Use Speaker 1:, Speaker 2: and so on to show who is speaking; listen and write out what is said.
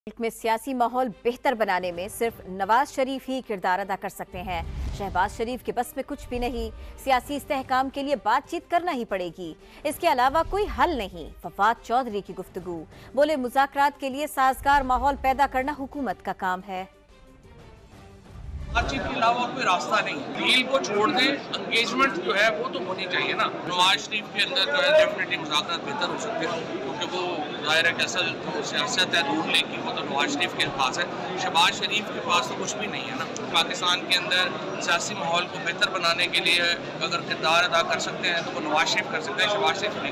Speaker 1: मुल्क में सियासी माहौल बेहतर बनाने में सिर्फ नवाज शरीफ ही किरदार अदा कर सकते हैं। शहबाज शरीफ के बस में कुछ भी नहीं। सियासी इस्तेहकाम के लिए बातचीत करना ही पड़ेगी, इसके अलावा कोई हल नहीं। फवाद चौधरी की गुफ्तगू, बोले मुज़ाकरात के लिए साजगार माहौल पैदा करना हुकूमत का काम है।
Speaker 2: बातचीत के अलावा कोई रास्ता नहीं। डील को छोड़ दें, एंगेजमेंट जो है वो तो होनी चाहिए ना। नवाज शरीफ के अंदर जो है डेफिनेटली मुज़ाकरात बेहतर हो सकते हैं, क्योंकि वो ज़ाहिर है कि असल जो सियासत है दूर लेके वो तो नवाज शरीफ के पास है। शहबाज शरीफ के पास तो कुछ भी नहीं है ना। पाकिस्तान के अंदर सियासी माहौल को बेहतर बनाने के लिए अगर किरदार अदा कर सकते हैं तो वो नवाज शरीफ कर सकते हैं, शहबाज शरीफ नहीं।